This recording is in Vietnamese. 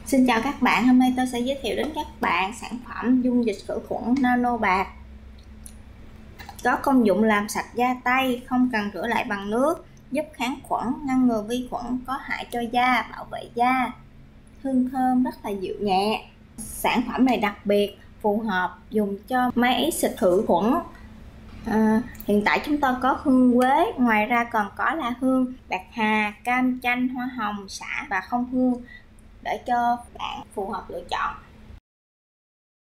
Xin chào các bạn, hôm nay tôi sẽ giới thiệu đến các bạn sản phẩm dung dịch khử khuẩn Nano Bạc. Có công dụng làm sạch da tay, không cần rửa lại bằng nước, giúp kháng khuẩn, ngăn ngừa vi khuẩn có hại cho da, bảo vệ da. Hương thơm rất là dịu nhẹ. Sản phẩm này đặc biệt, phù hợp dùng cho máy xịt khử khuẩn. Hiện tại chúng tôi có hương quế, ngoài ra còn có là hương bạc hà, cam chanh, hoa hồng, xả và không hương để cho bạn phù hợp lựa chọn.